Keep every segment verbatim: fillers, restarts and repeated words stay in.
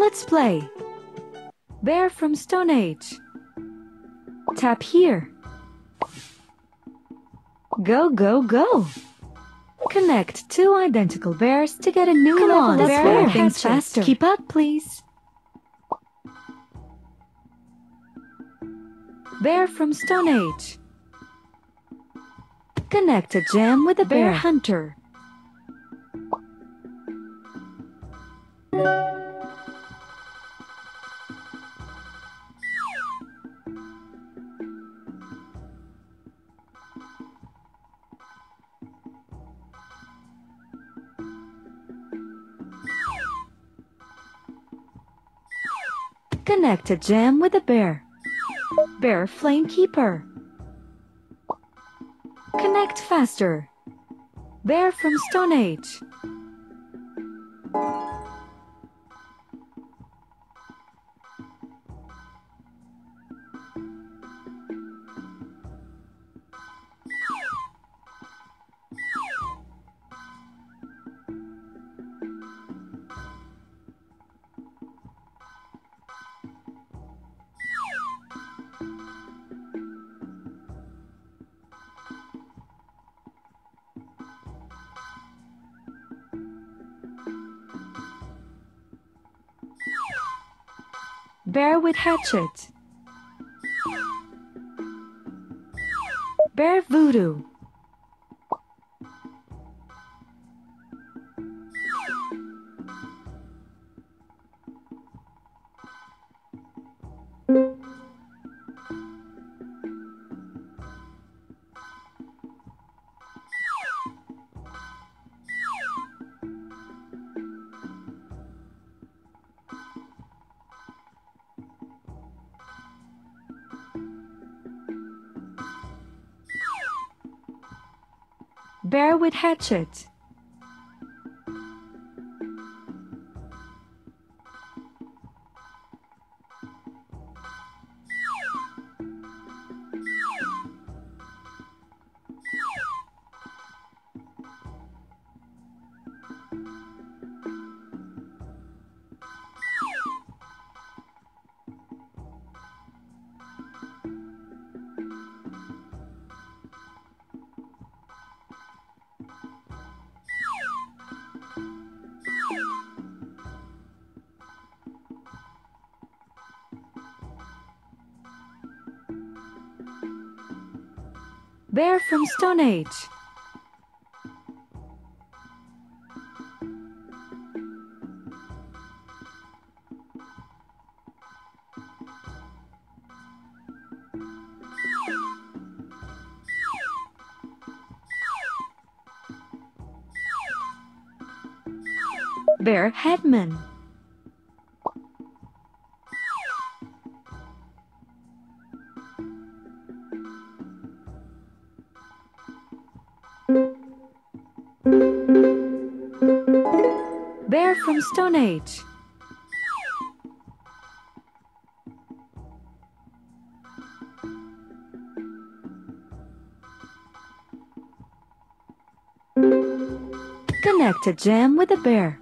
Let's play. Bear from Stone Age. Tap here. Go, go, go. Connect two identical bears to get a new Come level. on, Let's bear, bear hatchet. things faster. Keep up, please. Bear from Stone Age. Connect a gem with a bear, Bear hunter. Connect a gem with a bear. Bear Flame Keeper. Connect faster. Bear from Stone Age. Bear with hatchet. Bear Voodoo. Bear with hatchet. Bear from Stone Age. Bear Headman. Bear from Stone Age. Connect a gem with a bear.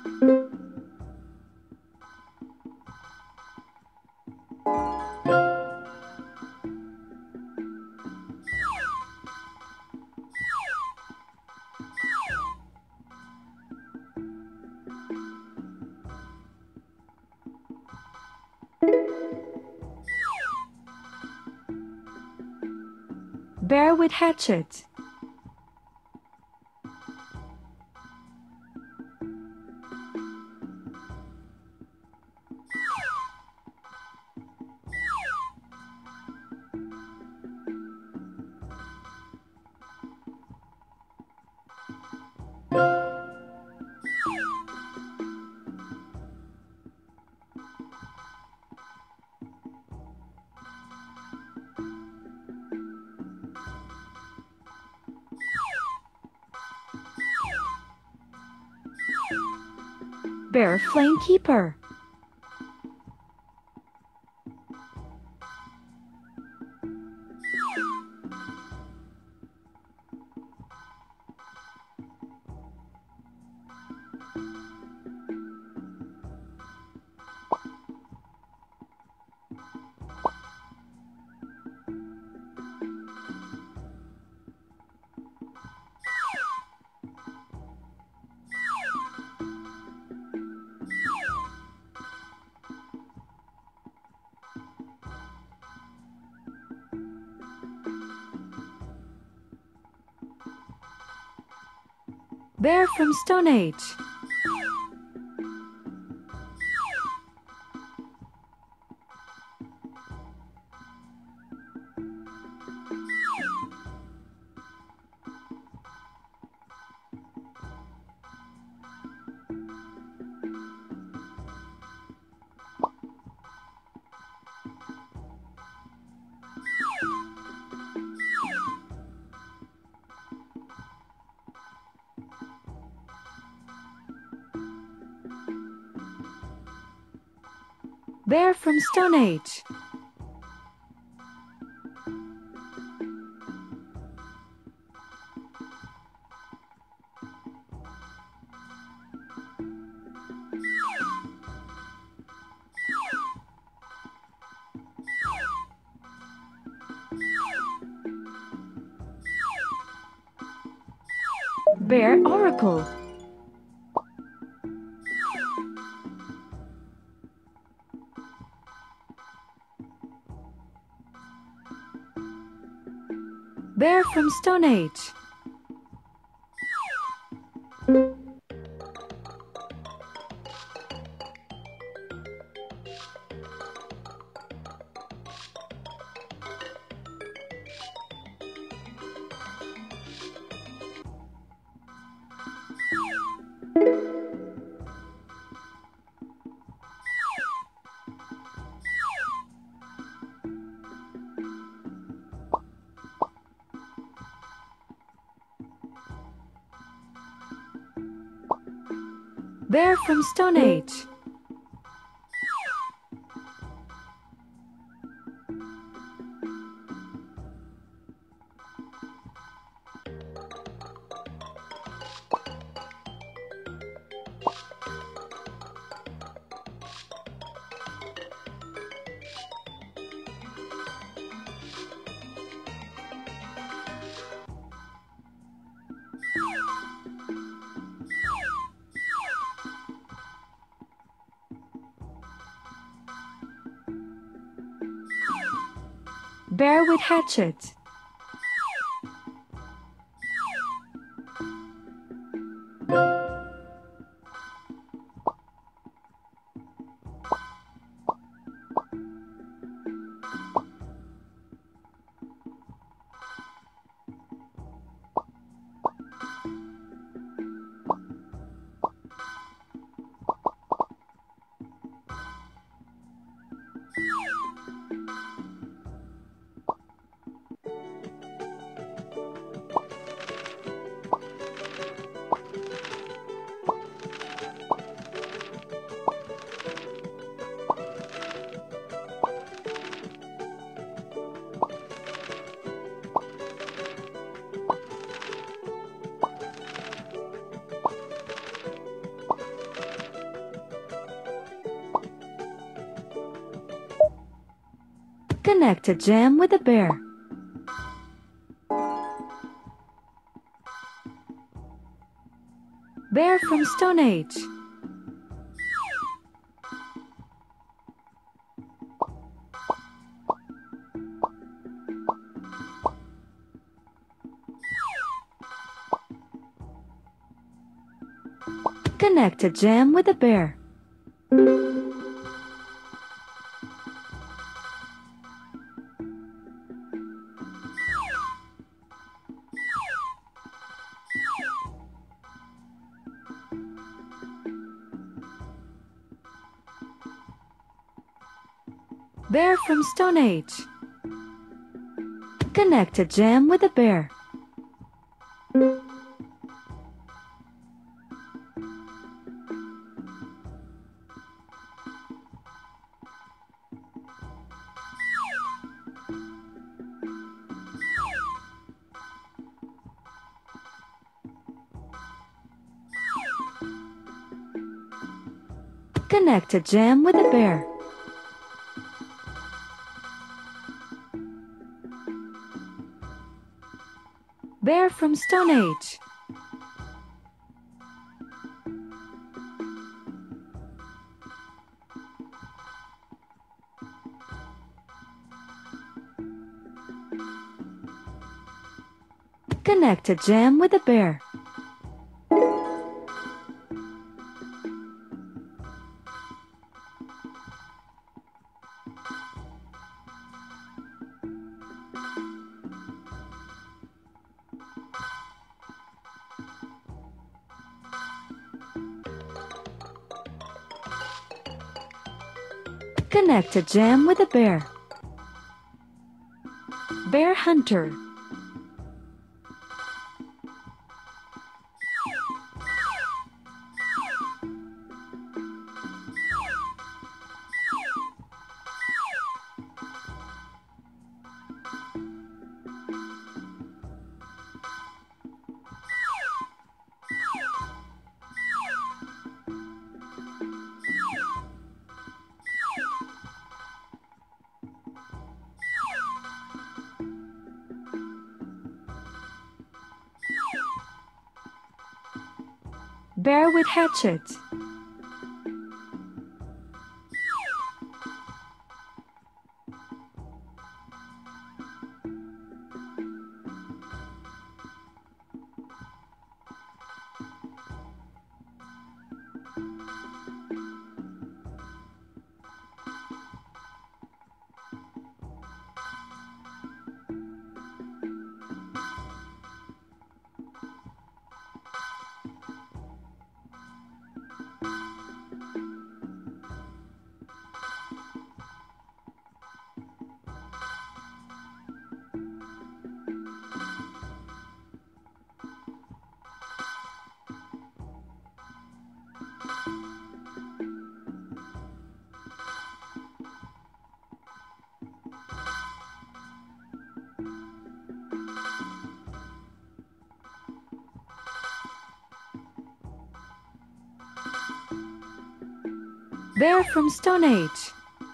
Bear with hatchet. Bear Flame Keeper. Bear from Stone Age. Bear from Stone Age. Bear Oracle. Bear from Stone Age. Bear from Stone Age. Bear with hatchet. Connect a gem with a bear. Bear from Stone Age. Connect a gem with a bear. Bear from Stone Age. Connect a gem with a bear. Connect a gem with a bear. Bear from Stone Age. Connect a gem with a bear. Connect a jam with a bear. Bear hunter. Bear with hatchet. Bear from Stone Age.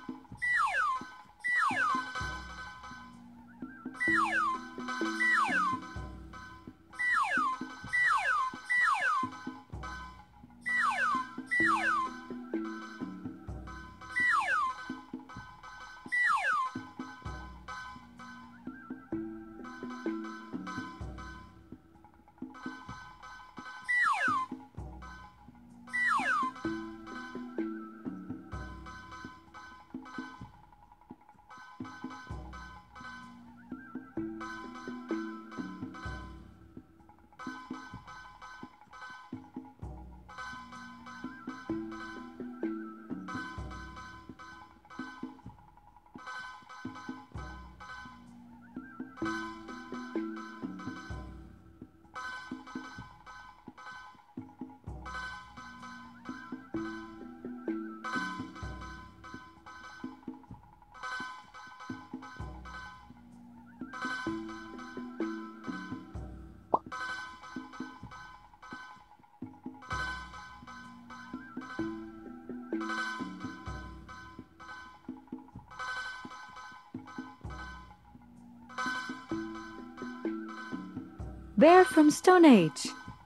Bear from Stone Age.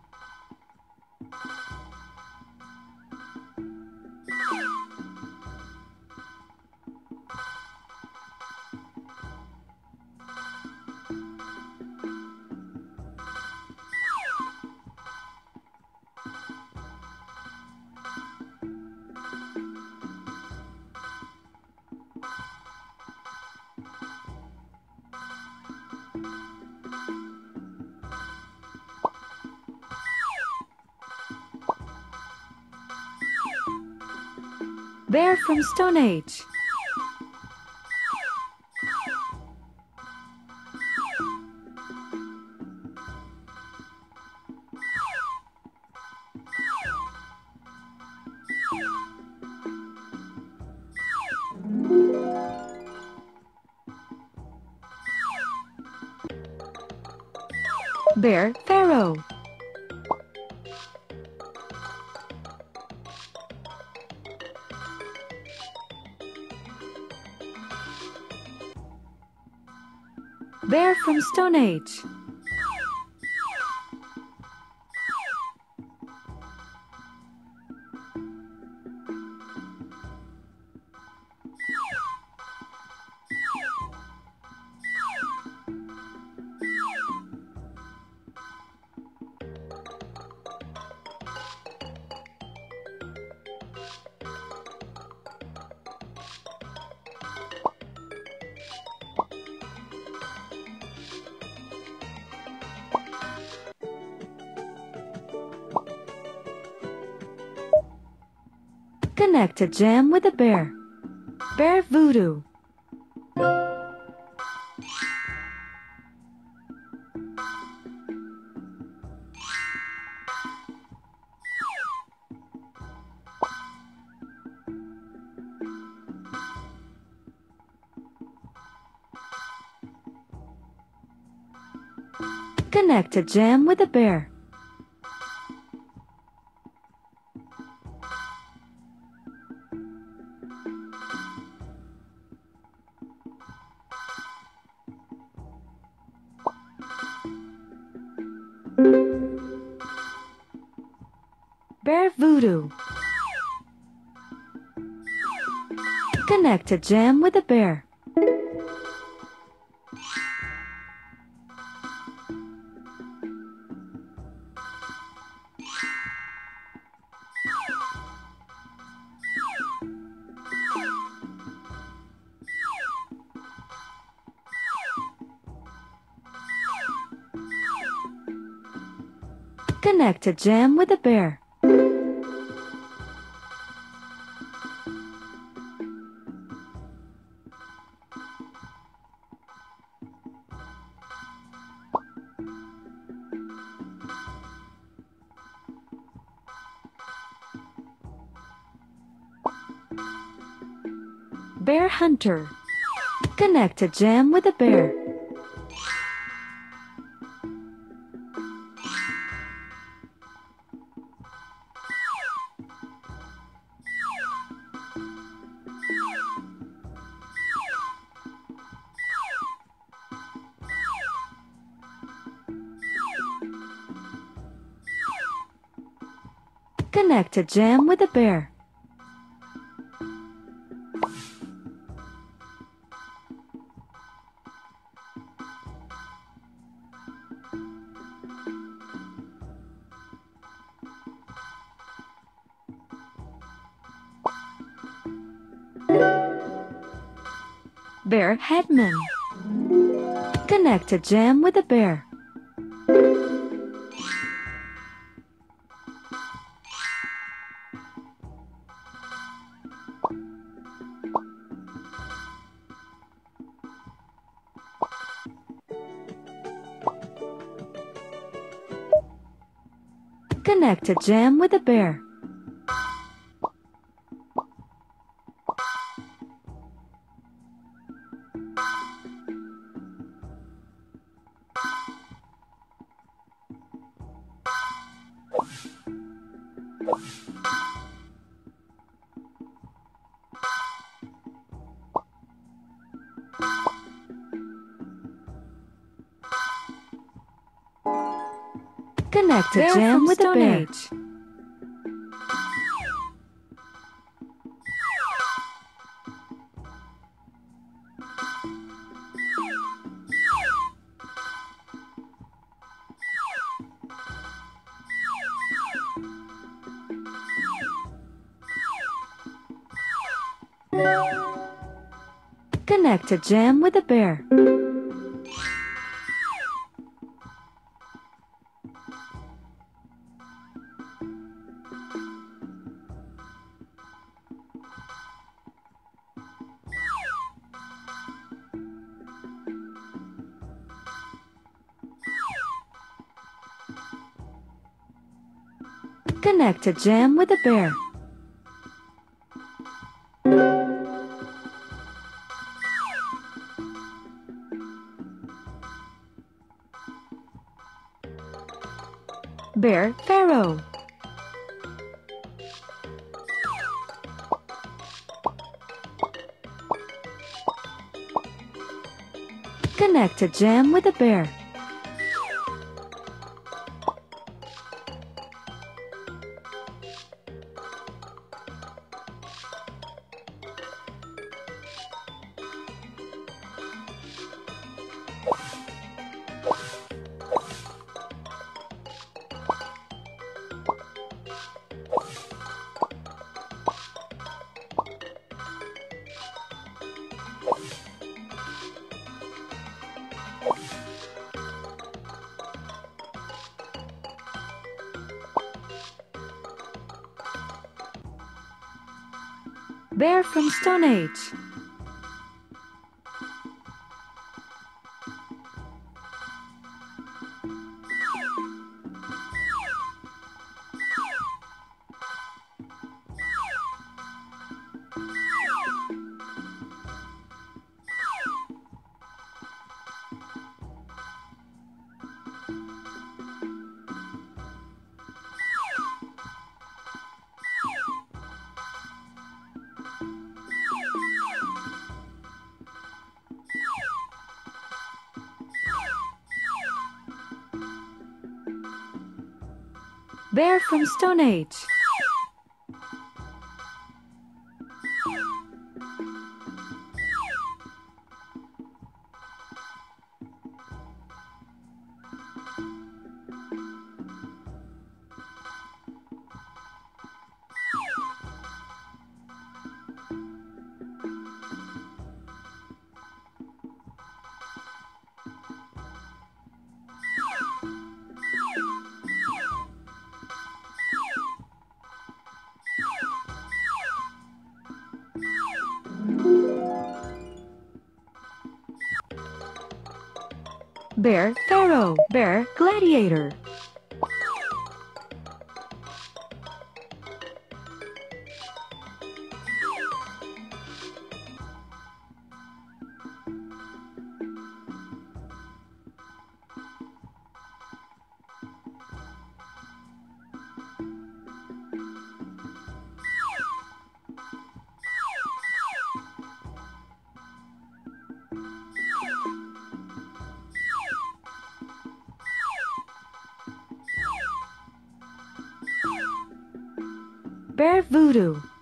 Bear from Stone Age. Bear Pharaoh. Bear from Stone Age. Connect a jam with a bear. Bear voodoo. Connect a gem with a bear. Bear voodoo. Connect a gem with a bear. Connect a gem with a bear. Bear hunter. Connect a gem with a bear. Connect a gem with a bear. Bear headman. Connect a gem with a bear. Connect a gem with a bear. Connect a Bear gem from with a Stone bear. Age. Connect a gem with a bear. Connect a gem with a bear. Bear pharaoh. Connect a gem with a bear. Bear from Stone Age. Bear from Stone Age. Bear Pharaoh. Bear Gladiator. Bear Voodoo.